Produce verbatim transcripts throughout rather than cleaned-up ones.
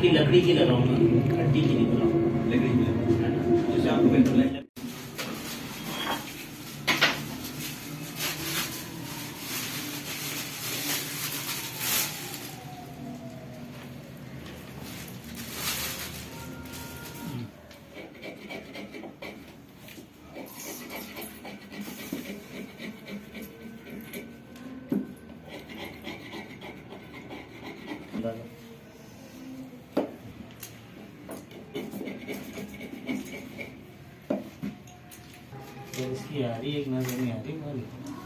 आपकी लकड़ी की लगाऊंगा, हड्डी की नहीं लगाऊंगा, लकड़ी की है ना, जिससे आपको बिल्कुल नहीं। इसकी आ रही एक नजर नहीं आ रही वाली।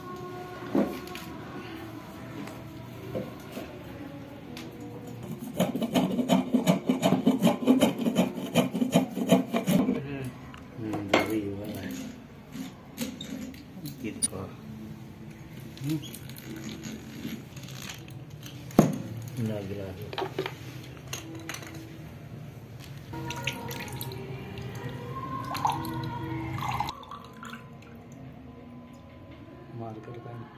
मार करता है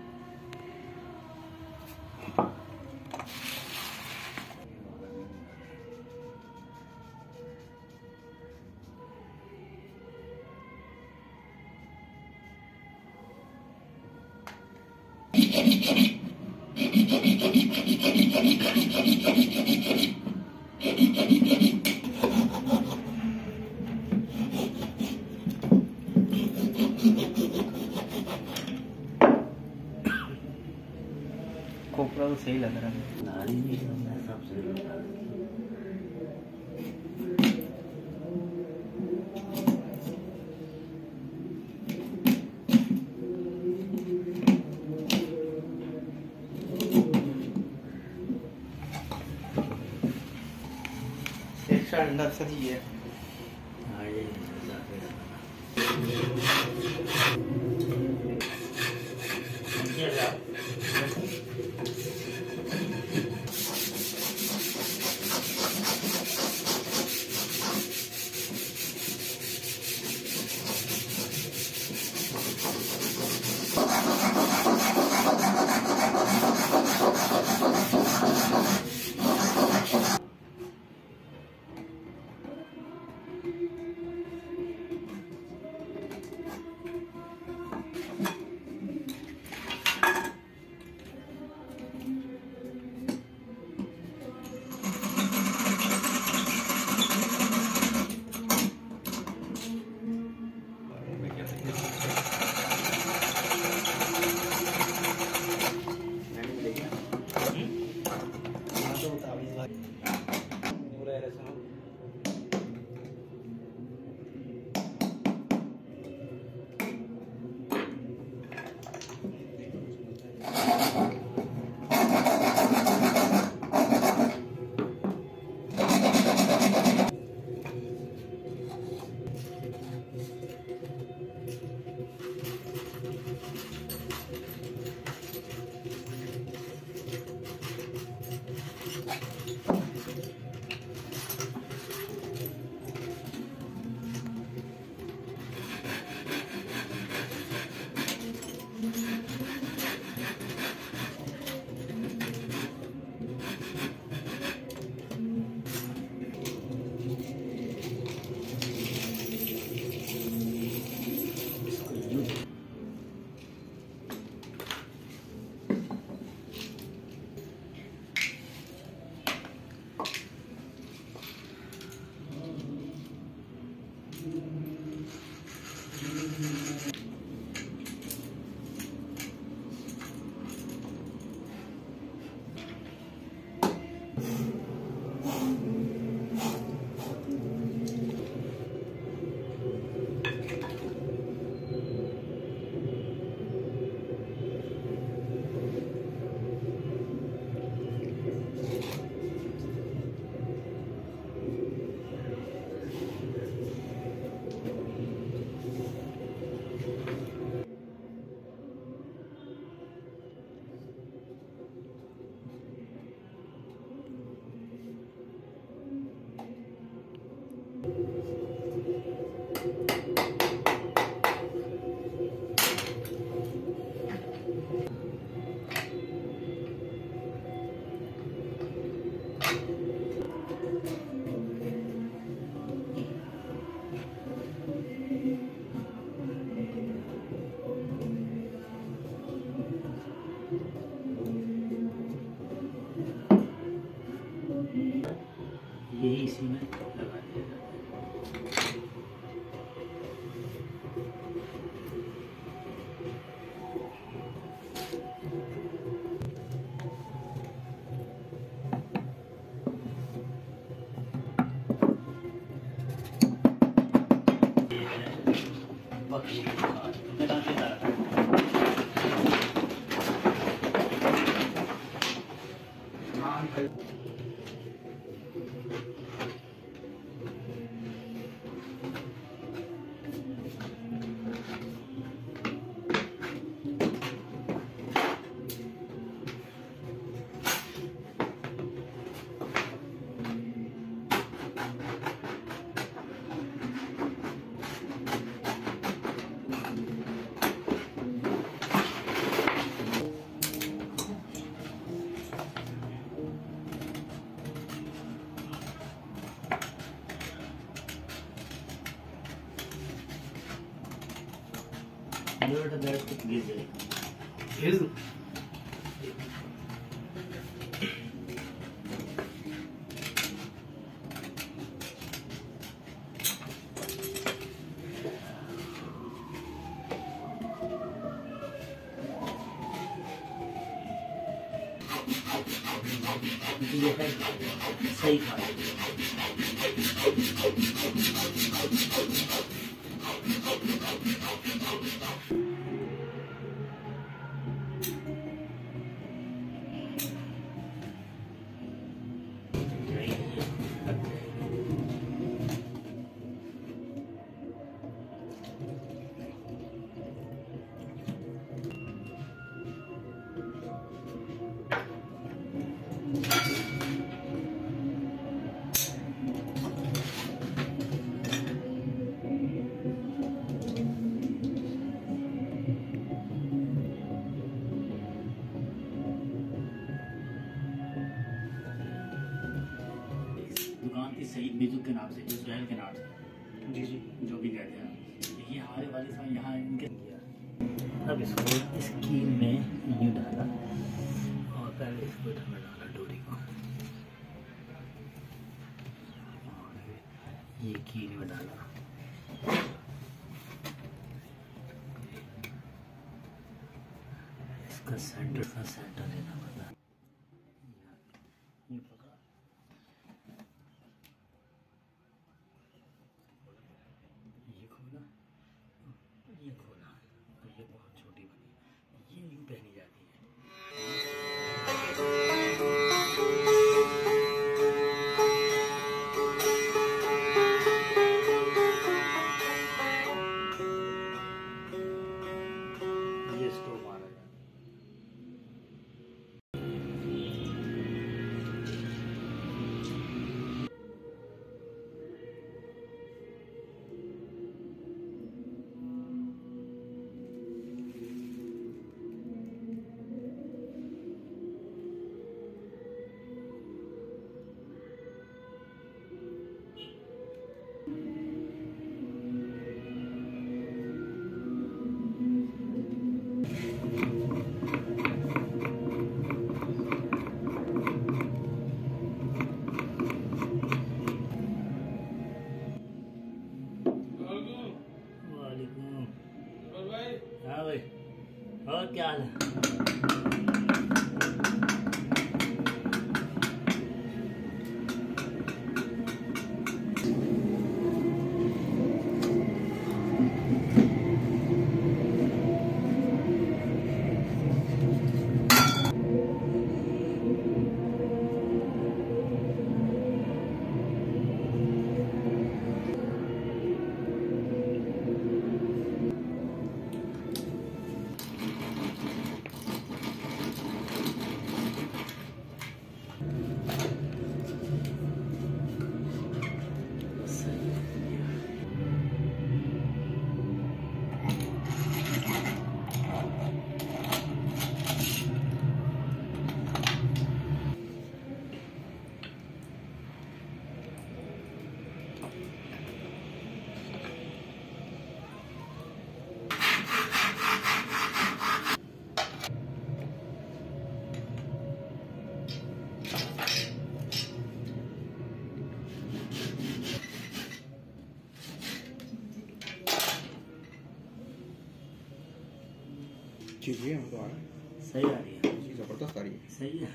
कोपरा तो सही लग रहा है, नारी भी सब सही लग रहा है। अंदर से है। हाँ ये बकरी तुमने कहाँ से डाला था? बेटा बैठ के गिर जाएगा। गिर ये है सही खा दुकान थी सईद बिजू के नाम से, इजराइल के नाम से, जी जी जो भी कहते हैं। ये हमारे वाले साहब यहाँ इनके किया। अब इसको इस कील में यूँ डाला और पहले इसको में डाला डोरी को और ये कील में डाला। इसका सेंटर का सेंटर लेना पड़ता है। ये पकड़ा, ये खोला, ये खोला और ये बहुत छोटी बनी, ये यूँ पहनी जाती है। ये स्टोव मारा जाता है। हाँ भाई, और क्या हाल है? चीज़ें हम तो आ रहे हैं, सही आ रही है, ज़बरदस्त आ रही है। सही है।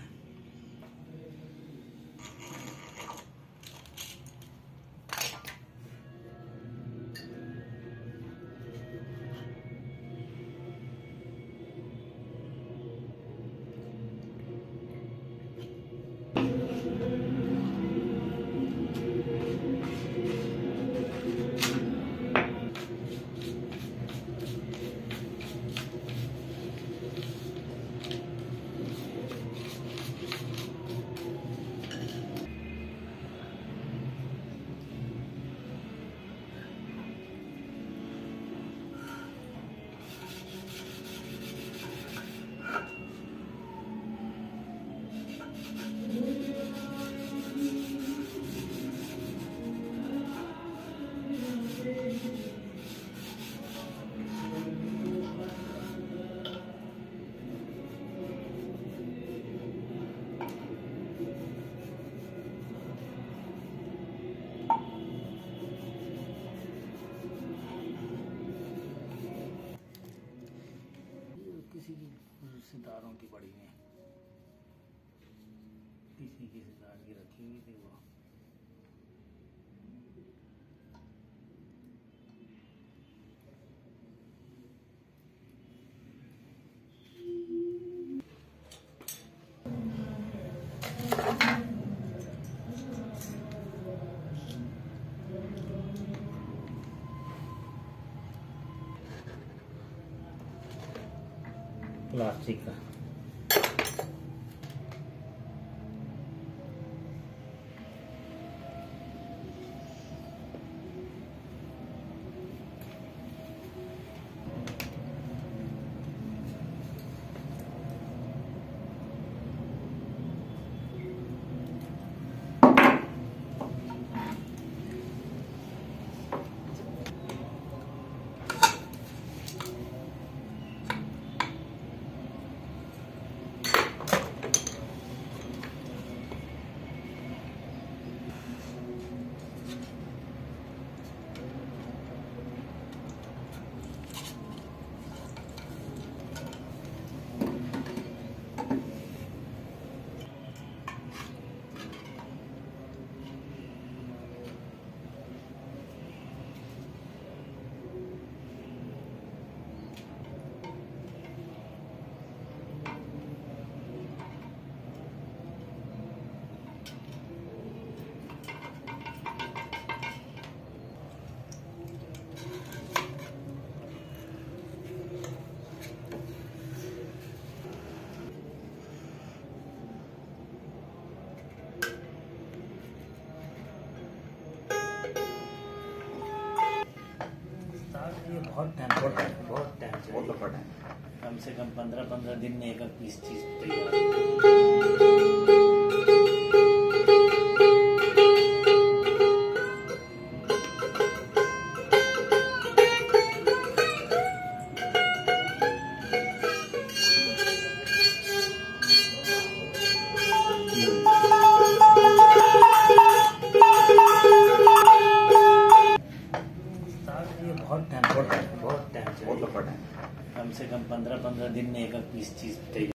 तारों की पड़ी हुई किसी किसी काट की रखी हुई थी वो। प्लास्टिक का ये बहुत टाइम बहुत टाइम बहुत टाइम बहुत लंबा टाइम कम से कम पंद्रह पंद्रह दिन में एक पीस चीज तैयार। बहुत टाइम बहुत टाइम बहुत टाइम बहुत लंबा टाइम कम से कम पंद्रह पंद्रह दिन में एक पीस चीज तैयार।